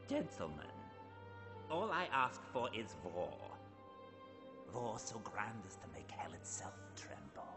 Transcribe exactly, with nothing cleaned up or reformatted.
Gentlemen, all I ask for is war. War so grand as to make hell itself tremble.